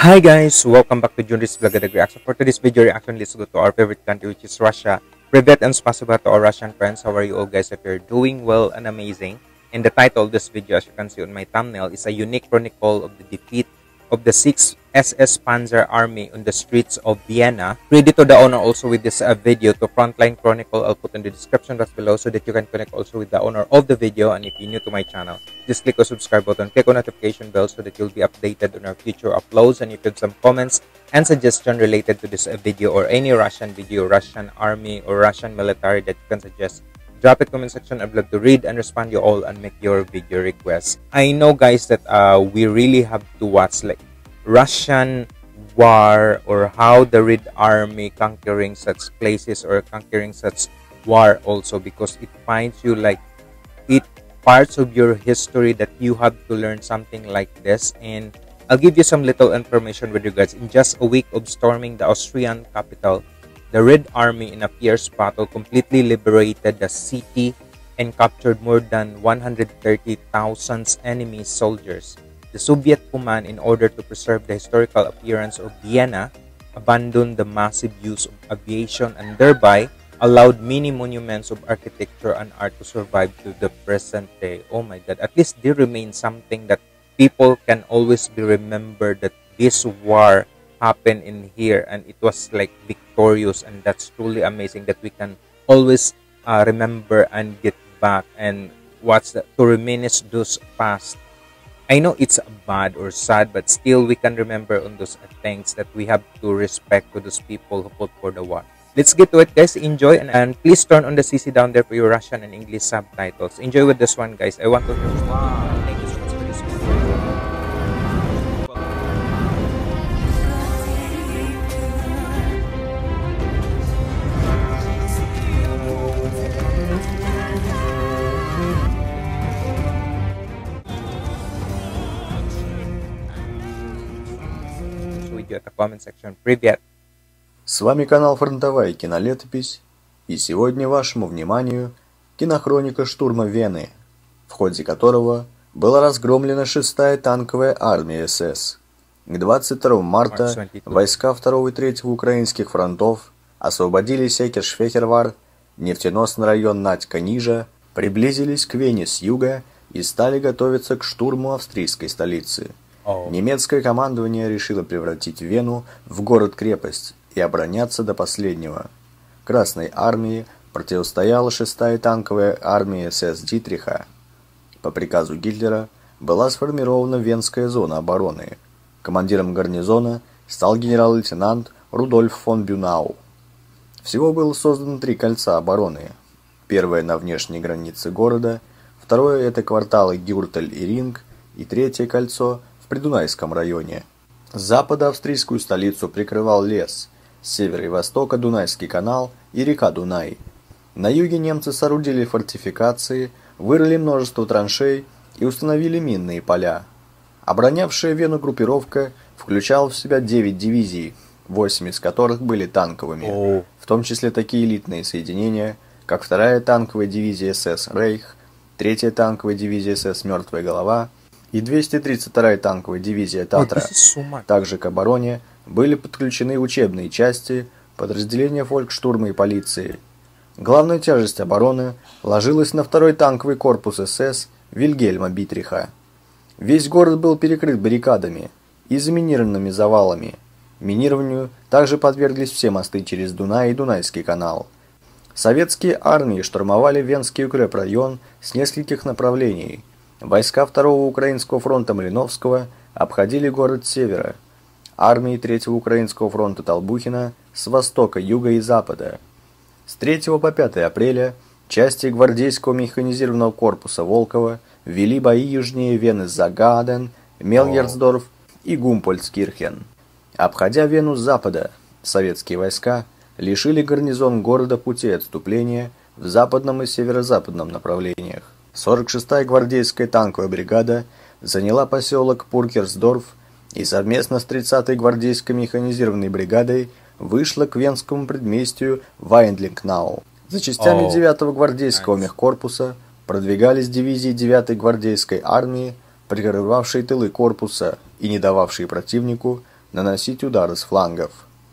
Hi guys, welcome back to Junris Vlog Reaction. For today's video reaction, let's go to our favorite country, which is Russia. Privet and spasiba to our Russian friends. How are you all guys? If you're doing well and amazing. And the title of this video, as you can see on my thumbnail, is a unique chronicle of the defeat of the 6th SS Panzer Army on the streets of Vienna. Credit to the owner also with this video to Frontline Chronicle. I'll put in the description box below so that you can connect also with the owner of the video. And if you're new to my channel, just click the subscribe button, click on notification bell so that you'll be updated on our future uploads. And if you have some comments and suggestion related to this video or any Russian video, Russian army or Russian military that you can suggest, drop it comment section. I'd love to read and respond you all and make your video requests. I know guys that we really have to watch like Russian war or how the Red Army conquering such places or conquering such war also, because it finds you like it parts of your history that you have to learn something like this. And I'll give you some little information with regards. In just a week of storming the Austrian capital, the Red Army in a fierce battle completely liberated the city and captured more than 130,000 enemy soldiers. The Soviet command, in order to preserve the historical appearance of Vienna, abandoned the massive use of aviation and thereby allowed many monuments of architecture and art to survive to the present day. Oh my God, at least they remain something that people can always be remembered, that this war happened in here and it was like victorious, and that's truly amazing that we can always remember and get back and watch that, to reminisce those past. I know it's bad or sad, but still we can remember on those things that we have to respect to those people who fought for the war. Let's get to it guys. Enjoy, and please turn on the CC down there for your Russian and English subtitles. Enjoy with this one guys. I want to hear. Wow. Thank you so much for this one. At the comment section. Привет! С вами канал Фронтовая кинолетопись, и сегодня вашему вниманию кинохроника штурма Вены, в ходе которого была разгромлена 6-я танковая армия СС. К 22 марта войска 2 и 3 украинских фронтов освободили Секеш-Фехервар, нефтеносный район Надька-Нижа, приблизились к Вене с юга и стали готовиться к штурму австрийской столицы. Немецкое командование решило превратить Вену в город-крепость и обороняться до последнего. Красной армии противостояла 6-я танковая армия СС Дитриха. По приказу Гитлера была сформирована Венская зона обороны. Командиром гарнизона стал генерал-лейтенант Рудольф фон Бюнау. Всего было создано 3 кольца обороны. Первое на внешней границе города, второе это кварталы Гюртель и Ринг, и третье кольцо в Придунайском районе. С запада австрийскую столицу прикрывал лес, с севера и востока Дунайский канал и река Дунай. На юге немцы соорудили фортификации, вырыли множество траншей и установили минные поля. Оборонявшая Вену группировка включала в себя 9 дивизий, 8 из которых были танковыми, в том числе такие элитные соединения, как 2-я танковая дивизия СС «Рейх», 3-я танковая дивизия СС «Мертвая голова» и 232-я танковая дивизия «Татра». Также к обороне были подключены учебные части, подразделения фолькштурма и полиции. Главная тяжесть обороны ложилась на 2-й танковый корпус СС Вильгельма Дитриха. Весь город был перекрыт баррикадами и заминированными завалами. Минированию также подверглись все мосты через Дунай и Дунайский канал. Советские армии штурмовали Венский укрепрайон с нескольких направлений. Войска 2-го Украинского фронта Малиновского обходили город с севера, армии 3-го Украинского фронта Толбухина с востока, юга и запада. С 3 по 5 апреля части гвардейского механизированного корпуса Волкова вели бои южнее Вены Загаден, Мелгерсдорф и Гумпольцкирхен. Обходя Вену с запада, советские войска лишили гарнизон города пути отступления в западном и северо-западном направлениях. 46-я гвардейская танковая бригада заняла поселок Пуркерсдорф и совместно с 30-й гвардейской механизированной бригадой вышла к венскому предместью Вайндлингнау. За частями 9-го гвардейского мехкорпуса продвигались дивизии 9-й гвардейской армии, прикрывавшие тылы корпуса и не дававшие противнику наносить удары с флангов.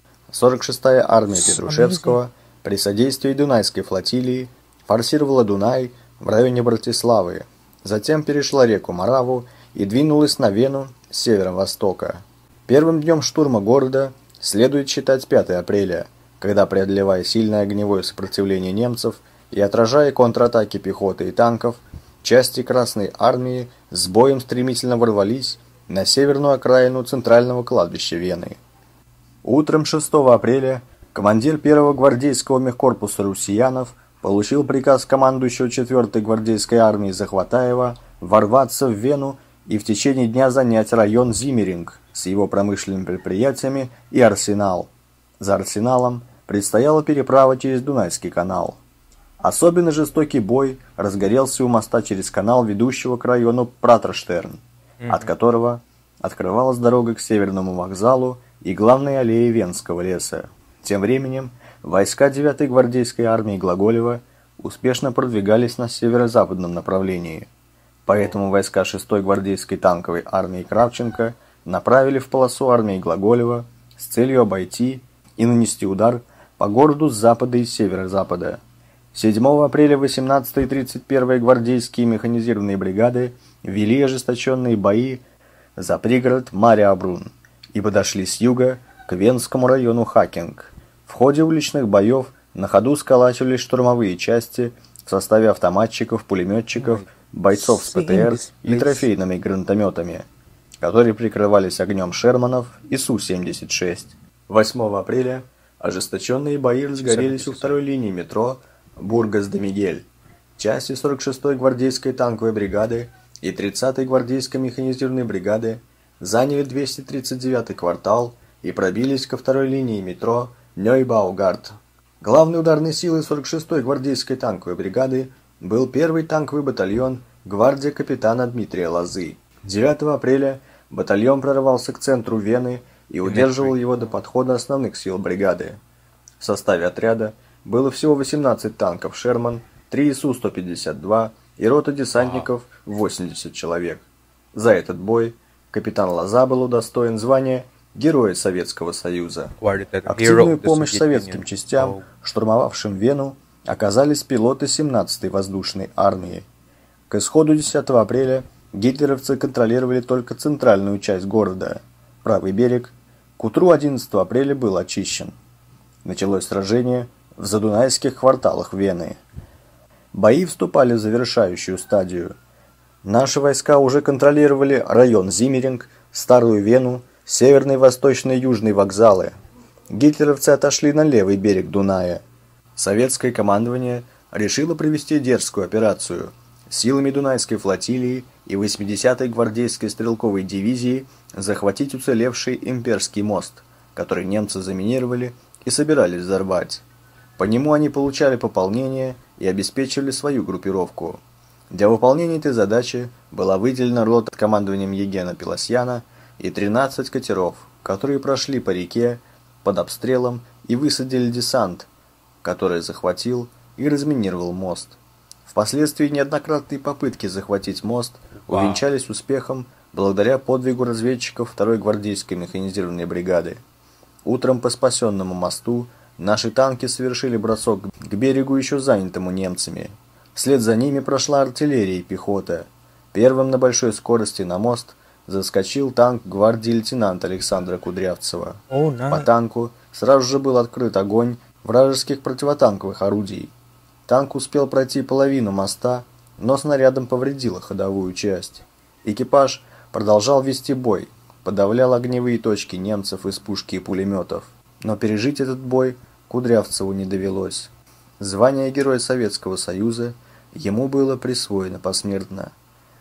46-я армия Петрушевского при содействии Дунайской флотилии форсировала Дунай в районе Братиславы, затем перешла реку Мораву и двинулась на Вену с северо-востока. Первым днем штурма города следует считать 5 апреля, когда, преодолевая сильное огневое сопротивление немцев и отражая контратаки пехоты и танков, части Красной армии с боем стремительно ворвались на северную окраину центрального кладбища Вены. Утром 6 апреля командир 1-го гвардейского мехкорпуса Русиянов получил приказ командующего 4-й гвардейской армии Захватаева ворваться в Вену и в течение дня занять район Зиммеринг с его промышленными предприятиями и арсенал. За арсеналом предстояла переправа через Дунайский канал. Особенно жестокий бой разгорелся у моста через канал, ведущего к району Пратерштерн, от которого открывалась дорога к Северному вокзалу и главной аллее Венского леса. Тем временем войска 9-й гвардейской армии Глаголева успешно продвигались на северо-западном направлении. Поэтому войска 6-й гвардейской танковой армии Кравченко направили в полосу армии Глаголева с целью обойти и нанести удар по городу с запада и северо-запада. 7 апреля 18-й и 31-й гвардейские механизированные бригады вели ожесточенные бои за пригород Мариабрун и подошли с юга к Венскому району Хакинг. В ходе уличных боев на ходу сколачивались штурмовые части в составе автоматчиков, пулеметчиков, бойцов с ПТР и трофейными гранатометами, которые прикрывались огнем Шерманов и Су-76. 8 апреля ожесточенные бои разгорелись у второй линии метро Бургас-де-Мигель. Части 46-й гвардейской танковой бригады и 30-й гвардейской механизированной бригады заняли 239-й квартал и пробились ко второй линии метро Нёйбаугард. Главной ударной силой 46-й гвардейской танковой бригады был 1-й танковый батальон гвардия капитана Дмитрия Лозы. 9 апреля батальон прорвался к центру Вены и удерживал его до подхода основных сил бригады. В составе отряда было всего 18 танков «Шерман», 3 СУ-152 и рота десантников 80 человек. За этот бой капитан Лоза был удостоен звания Героя Советского Союза. Активную помощь советским частям, штурмовавшим Вену, оказались пилоты 17-й воздушной армии. К исходу 10 апреля гитлеровцы контролировали только центральную часть города. Правый берег к утру 11 апреля был очищен. Началось сражение в задунайских кварталах Вены. Бои вступали в завершающую стадию. Наши войска уже контролировали район Зиммеринг, Старую Вену, северный, восточный и южный вокзалы. Гитлеровцы отошли на левый берег Дуная. Советское командование решило провести дерзкую операцию. Силами Дунайской флотилии и 80-й гвардейской стрелковой дивизии захватить уцелевший имперский мост, который немцы заминировали и собирались взорвать. По нему они получали пополнение и обеспечивали свою группировку. Для выполнения этой задачи была выделена рота под командованием Егена Пелосьяна и 13 катеров, которые прошли по реке под обстрелом и высадили десант, который захватил и разминировал мост. Впоследствии неоднократные попытки захватить мост увенчались успехом благодаря подвигу разведчиков 2-й гвардейской механизированной бригады. Утром по спасенному мосту наши танки совершили бросок к берегу, еще занятому немцами. Вслед за ними прошла артиллерия и пехота. Первым на большой скорости на мост заскочил танк гвардии лейтенанта Александра Кудрявцева. По танку сразу же был открыт огонь вражеских противотанковых орудий. Танк успел пройти половину моста, но снарядом повредило ходовую часть. Экипаж продолжал вести бой, подавлял огневые точки немцев из пушки и пулеметов. Но пережить этот бой Кудрявцеву не довелось. Звание Героя Советского Союза ему было присвоено посмертно.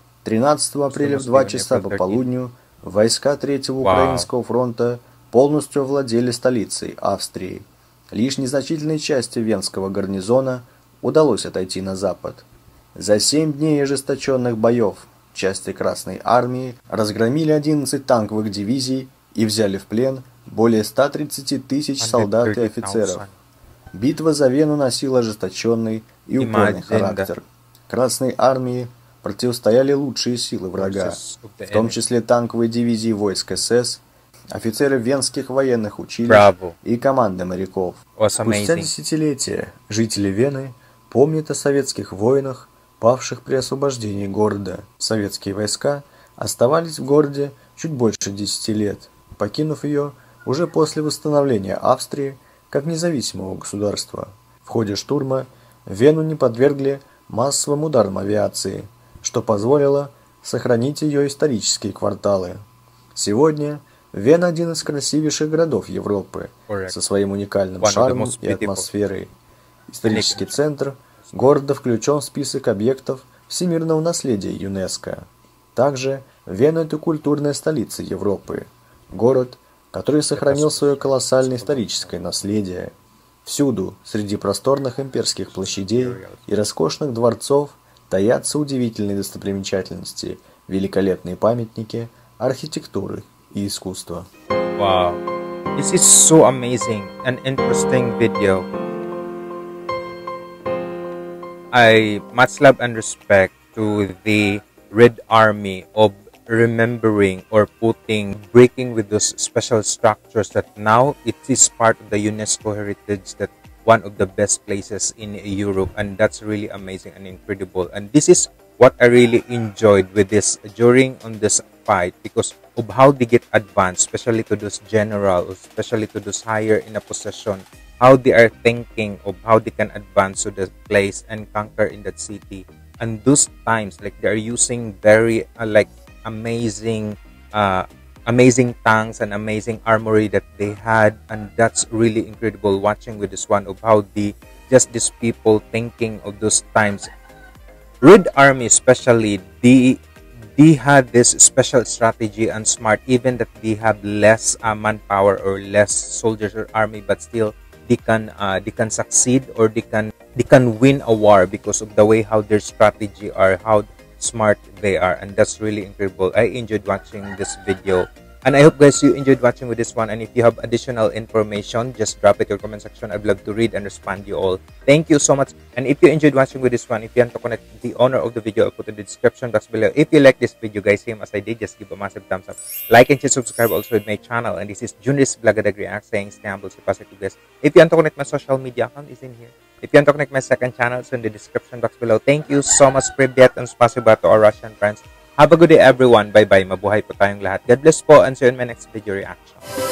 13 апреля в 2 часа по полудню войска 3-го Украинского фронта полностью овладели столицей Австрии. Лишь незначительной части Венского гарнизона удалось отойти на запад. За 7 дней ожесточенных боев части Красной армии разгромили 11 танковых дивизий и взяли в плен более 130 тысяч солдат и офицеров. Битва за Вену носила ожесточенный и упорный характер. Красной армии противостояли лучшие силы врага, в том числе танковые дивизии войск СС офицеры венских военных училищ Браво. и команды моряков. Was Спустя amazing. десятилетия жители Вены помнят о советских воинах, павших при освобождении города. Советские войска оставались в городе чуть больше 10 лет, покинув ее уже после восстановления Австрии как независимого государства. В ходе штурма Вену не подвергли массовым ударам авиации, что позволило сохранить ее исторические кварталы. Сегодня Вена – один из красивейших городов Европы, Correct. со своим уникальным One of the шармом most и beautiful. атмосферой. Исторический центр города включен в список объектов всемирного наследия ЮНЕСКО. Также Вена – это культурная столица Европы, город, который сохранил свое колоссальное историческое наследие. Всюду, среди просторных имперских площадей и роскошных дворцов, таятся удивительные достопримечательности, великолепные памятники архитектуры и искусства. Wow. This is so amazing and interesting video. I much love and respect to the Red Army of remembering or breaking with those special structures that now it is part of the UNESCO heritage, that one of the best places in Europe, and that's really amazing and incredible. And this is what I really enjoyed with this during on this fight, because of how they get advanced, especially to those generals, especially to those higher in a position, how they are thinking of how they can advance to the place and conquer in that city. And those times, like, they are using very like amazing tanks and amazing armory that they had, and that's really incredible watching with this one of how these people thinking of those times. Red Army especially, they had this special strategy and smart, even that they have less manpower or less soldiers or army, but still they can succeed, or they can win a war because of the way how their strategy are, how smart they are. And that's really incredible. I enjoyed watching this video, and I hope guys you enjoyed watching with this one. And if you have additional information, just drop it in your comment section. I'd love to read and respond to you all. Thank you so much. And if you enjoyed watching with this one, if you want to connect the owner of the video, I'll put in the description box below. If you like this video guys, same as I did, just give a massive thumbs up, like and subscribe also with my channel. And this is Junris Vlogadag React saying stay humble, stay positive guys. If you want to connect my social media account, is in here. If you want to connect my second channel, it's in the description box below. Thank you so much, Privyet, and spasiba to our Russian friends. Have a good day everyone. Bye bye. Mabuhay po tayong lahat. God bless po, and see you in my next video reaction.